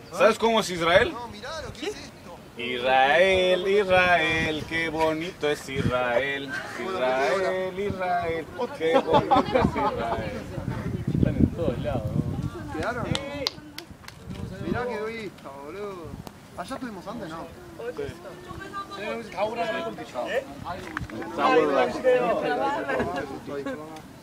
¿Sabes cómo es Israel? No, mirá lo que es esto. Israel, Israel, qué bonito es Israel. Israel, Israel, qué bonito es Israel. Están en todos lados, ¿no? ¿Quedaron? Mirá qué vista, boludo. ¿Allá estuvimos antes? No. 다 오라고 했거든. Está bueno.